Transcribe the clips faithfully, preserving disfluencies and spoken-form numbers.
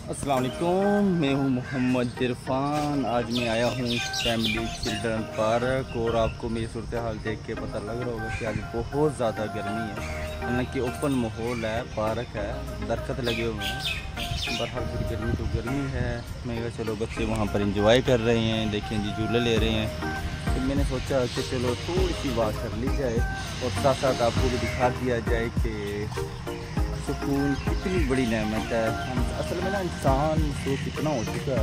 अस्सलाम वालेकुम, मैं हूं मोहम्मद इरफान। आज मैं आया हूं फैमिली चिल्ड्रन पार्क और आपको मेरी सूरत हाल देख के पता लग रहा होगा कि आज बहुत ज़्यादा गर्मी है। हालांकि ओपन माहौल है, पार्क है, दरख्त लगे हुए हैं। बहरहाल फिर गर्मी तो गर्मी है। मैं कहा चलो बच्चे वहाँ पर इंजॉय कर रहे हैं, देखें जी झूले ले रहे हैं। तो मैंने सोचा कि चलो थोड़ी सी बात कर ली जाए और साथ साथ आपको भी दिखा दिया जाए कि सुकून कितनी बड़ी नेमत है। हम असल में ना इंसान तो कितना हो चुका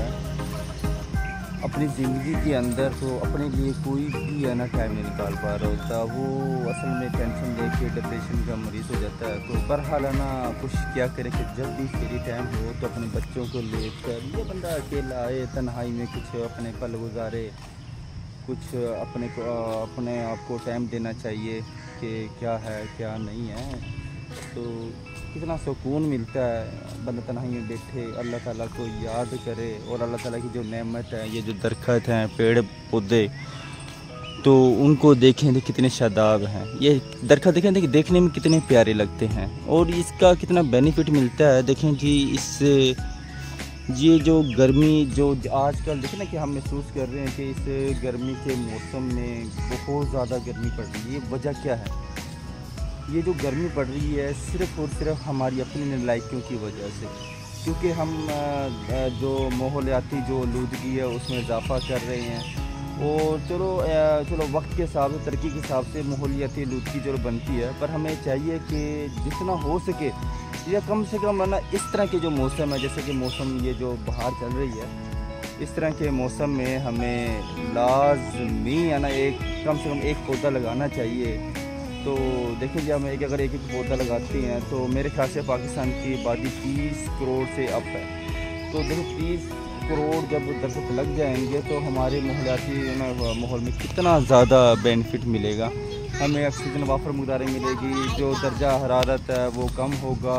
है अपनी ज़िंदगी के अंदर, तो अपने लिए कोई भी है ना टाइम नहीं निकाल पा रहा होता। वो असल में टेंशन लेके डिप्रेशन का मरीज़ हो जाता है। तो बहरहाल है ना कुछ क्या करें कि जब भी फ्री टाइम हो तो अपने बच्चों को लेकर ये बंदा अकेला आए, तन्हाई में कुछ अपने पल गुजारे, कुछ अपने को अपने आप को टाइम देना चाहिए कि क्या है क्या नहीं है। तो कितना सुकून मिलता है बंदा तन्हाई में बैठे, अल्लाह ताला को याद करे और अल्लाह ताला की जो नेमत है, ये जो दरख्त हैं, पेड़ पौधे, तो उनको देखें तो कितने शादाब हैं। ये दरख्त देखें देखिए देखने में कितने प्यारे लगते हैं और इसका कितना बेनिफिट मिलता है। देखें जी इससे ये जो गर्मी जो आजकल देखें ना कि हम महसूस कर रहे हैं कि इस गर्मी के मौसम में बहुत ज़्यादा गर्मी पड़ रही है। वजह क्या है? ये जो गर्मी पड़ रही है सिर्फ़ और सिर्फ हमारी अपनी नालायकियों की वजह से, क्योंकि हम जो माहौलियाती जो आलूदगी है उसमें इजाफ़ा कर रहे हैं। और चलो चलो वक्त के हिसाब से, तरक्की के हिसाब से माहौलियाती आलूदगी जो बनती है, पर हमें चाहिए कि जितना हो सके या कम से कम है ना इस तरह के जो मौसम है, जैसे कि मौसम ये जो बाहर चल रही है, इस तरह के मौसम में हमें लाजमी है ना एक कम से कम एक पौधा लगाना चाहिए। तो देखिए जब हम एक अगर एक एक पौधा लगाते हैं तो मेरे ख्याल से पाकिस्तान की आबादी तीस करोड़ से अप है। तो देखो तीस करोड़ जब दरख्त लग जाएंगे तो हमारे माहौलियाती माहौल में कितना ज़्यादा बेनिफिट मिलेगा। हमें ऑक्सीजन वाफर मकदार मिलेगी, जो दर्जा हरारत है वो कम होगा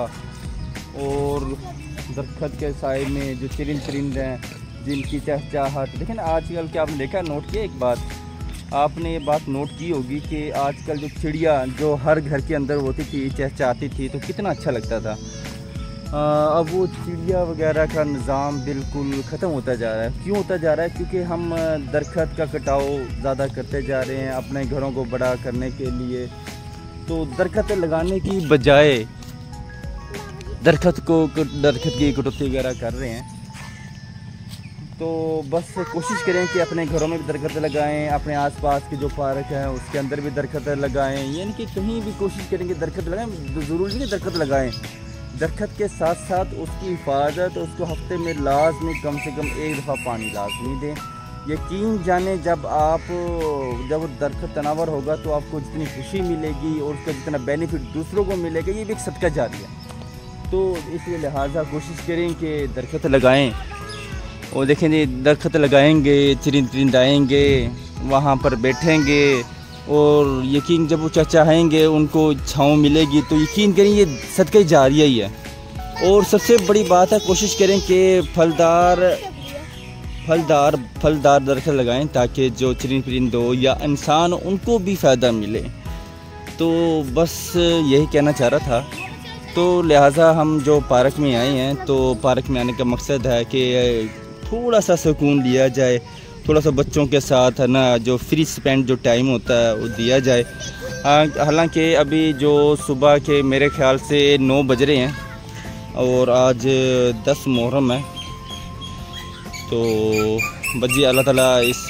और दरख्त के साए में जो चरिंद चरिंद हैं जिनकी चहचहाहट, देखें ना आजकल क्या आपने देखा, नोट किया एक बात, आपने ये बात नोट की होगी कि आजकल जो चिड़िया जो हर घर के अंदर होती थी, चहचहाती थी, तो कितना अच्छा लगता था। आ, अब वो चिड़िया वगैरह का निज़ाम बिल्कुल ख़त्म होता जा रहा है। क्यों होता जा रहा है? क्योंकि हम दरख्त का कटाव ज़्यादा करते जा रहे हैं अपने घरों को बड़ा करने के लिए। तो दरख्त लगाने की बजाय दरख्त को दरख्त की कटौती वगैरह कर रहे हैं। तो बस कोशिश करें कि अपने घरों में भी दरख्त लगाएं, अपने आसपास के जो पार्क हैं उसके अंदर भी दरख्त लगाएं, यानी कि कहीं भी कोशिश करेंगे दरख्त लगाएं। ज़रूरी नहीं दरख्त लगाएं, दरख्त के साथ साथ उसकी हिफाजत, उसको हफ्ते में लाजमी कम से कम एक दफ़ा पानी लाजमी दें। यकीन जाने जब आप जब दरख्त तनावर होगा तो आपको जितनी खुशी मिलेगी और उसका जितना बेनिफिट दूसरों को मिलेगा, ये भी एक सदका जारी है। तो इसलिए लिहाजा कोशिश करें कि दरख्त लगाएँ और देखें जी दरख्त लगाएंगे, चरिंद चरिंद आएंगे, वहाँ पर बैठेंगे और यकीन जब वो चहचहाएंगे उनको छाँव मिलेगी, तो यकीन करें ये सदका जारिया ही है। और सबसे बड़ी बात है कोशिश करें कि फलदार फलदार फलदार दरख्त लगाएं ताकि जो चरिंद परिंद हो या इंसान उनको भी फ़ायदा मिले। तो बस यही कहना चाह रहा था। तो लिहाजा हम जो पार्क में आए हैं, तो पार्क में आने का मकसद है कि थोड़ा सा सुकून लिया जाए, थोड़ा सा बच्चों के साथ है ना जो फ्री स्पेंड जो टाइम होता है वो दिया जाए। हालांकि अभी जो सुबह के मेरे ख्याल से नौ बज रहे हैं और आज दस मुहर्रम है। तो बजी अल्लाह ताला इस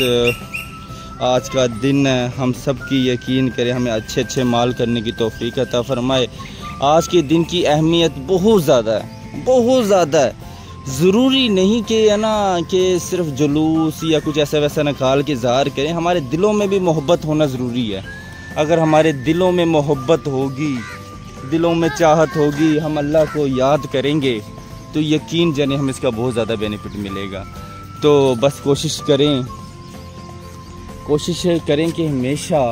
आज का दिन हम सब की यकीन करें हमें अच्छे अच्छे माल करने की तौफीक अता फरमाए। आज के दिन की अहमियत बहुत ज़्यादा है, बहुत ज़्यादा है। ज़रूरी नहीं कि है ना कि सिर्फ जुलूस या कुछ ऐसा वैसा निकाल के ज़ाहिर करें, हमारे दिलों में भी मोहब्बत होना ज़रूरी है। अगर हमारे दिलों में मोहब्बत होगी, दिलों में चाहत होगी, हम अल्लाह को याद करेंगे, तो यकीन जाने हमें इसका बहुत ज़्यादा बेनिफिट मिलेगा। तो बस कोशिश करें कोशिश करें कि हमेशा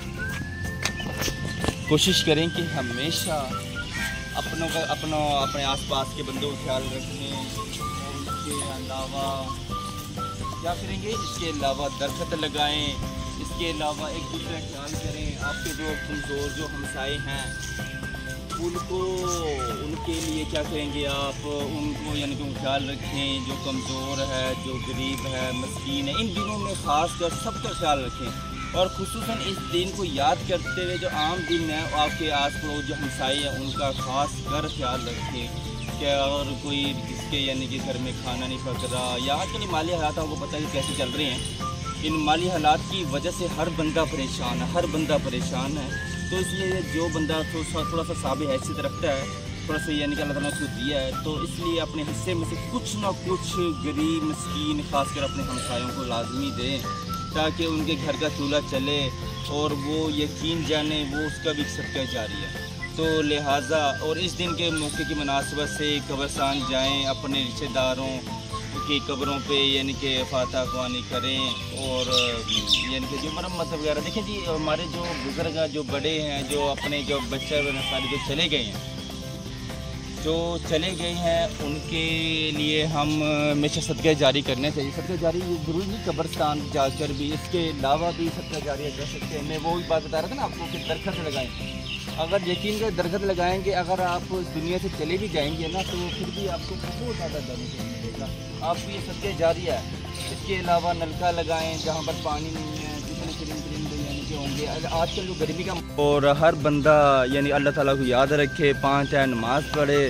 कोशिश करें कि हमेशा अपनों का अपनों अपने आसपास के बंदों का ख्याल रखें। और इसके अलावा क्या करेंगे? इसके अलावा दरख्त लगाएं, इसके अलावा एक दूसरे का ख्याल करें। आपके जो कमज़ोर जो हमसाए हैं उनको उनके लिए क्या करेंगे आप, उनको यानी कि ख्याल रखें, जो कमज़ोर है, जो गरीब है, मस्कीन है, इन दिनों में ख़ास कर सबका ख्याल रखें। और खुसूसन इस दिन को याद करते हुए जो आम दिन है आपके आस पड़ोस जो हमसाए हैं उनका ख़ास कर ख्याल रखें। क्या और कोई जिसके यानी कि घर में खाना नहीं पक रहा, या आजकल माली हालात आपको पता है कैसे चल रहे हैं, इन माली हालात की वजह से हर बंदा परेशान है, हर बंदा परेशान है। तो इसलिए जो बंदा थोड़ा थोड़ा सा साबित हैसियत रखता है, थोड़ा सा यानी कि अल्लाह ताला ने उसको दिया है, तो इसलिए अपने हिस्से में से कुछ ना कुछ गरीब मस्कीन खासकर अपने हमसायों को लाजमी दें, ताकि उनके घर का चूल्हा चले और वो यकीन जाने वो उसका भी सदका जारी है। तो लिहाजा और इस दिन के मौके की मुनासबत से कब्रिस्तान जाएँ, अपने रिश्तेदारों की कब्रों पे यानी कि फातह ख्वानी करें और यानी कि जो मरम्मत वगैरह। देखें जी, हमारे जो बुज़ुर्ग जो बड़े हैं, जो अपने जो बच्चे सारे जो चले गए हैं जो चले गए हैं उनके लिए हम हमेशा सदका जारी करने चाहिए। सदका जारी ज़रूरी नहीं कब्रिस्तान जाकर भी, इसके अलावा भी सदका जारी कर सकते हैं। मैं वो ही बात बता रहा था ना आपको कि दरख्त लगाएं। अगर यकीन कर दरख्त लगाएंगे, अगर आप इस दुनिया से चले भी जाएंगे ना, तो फिर भी आपको बहुत ज़्यादा बेनिफिट मिलेगा, आपकी ये सदका जारी है। इसके अलावा नलका लगाएं जहाँ पर पानी नहीं है, जितने चरिंद परिंदे यानी कि होंगे आजकल जो गर्मी का, और हर बंदा यानी अल्लाह ताला को याद रखे, पाँच टाइम नमाज़ पढ़े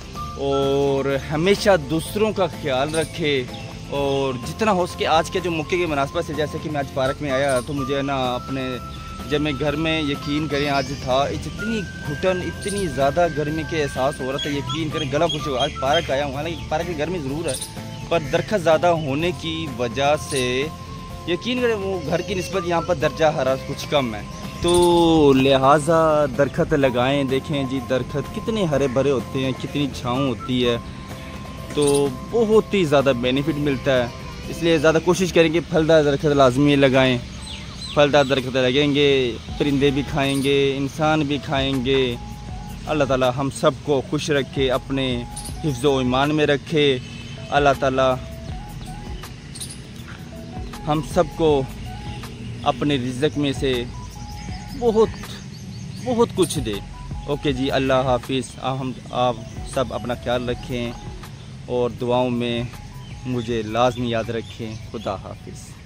और हमेशा दूसरों का ख्याल रखे। और जितना हो सके आज के जो मौके की मुनासबत से, जैसे कि मैं आज पार्क में आया तो मुझे ना अपने जब मैं घर में यकीन करें आज था इतनी घुटन, इतनी ज़्यादा गर्मी के एहसास हो रहा था, यकीन करें गला खुश हो। आज पार्क आया हूँ, हालांकि पार्क की गर्मी ज़रूर है पर दरख्त ज़्यादा होने की वजह से यकीन करें वो घर की निस्बत यहाँ पर दर्जा हरारत कुछ कम है, तो लिहाजा दरख्त लगाएं। देखें जी दरख्त कितने हरे भरे होते हैं, कितनी छाँव होती है, तो बहुत ही ज़्यादा बेनिफिट मिलता है। इसलिए ज़्यादा कोशिश करें कि फलदार दरख्त लाजमी लगाएं। फलदार दरख्त लगेंगे, परिंदे भी खाएंगे, इंसान भी खाएंगे। अल्लाह ताला हम सब को खुश रखे, अपने हिफ्ज़ व ईमान में रखे। अल्लाह ताला हम सब को अपने रिज़्क़ में से बहुत बहुत कुछ दे। ओके जी, अल्लाह हाफिज़। हम आप सब अपना ख्याल रखें और दुआओं में मुझे लाज़मी याद रखें। खुदा हाफिज़।